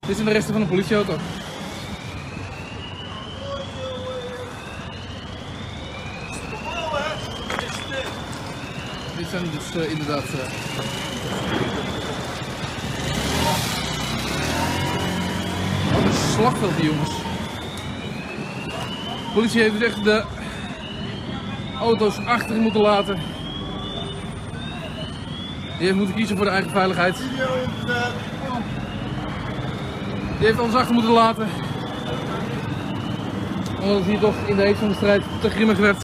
Dit zijn de resten van een politieauto. Dit zijn dus inderdaad wat een slagveld, die jongens. De politie heeft dus echt de auto's achter moeten laten. Die heeft moeten kiezen voor de eigen veiligheid. Die heeft alles achter moeten laten. Omdat het hier toch in de heet van de strijd te grimmig werd.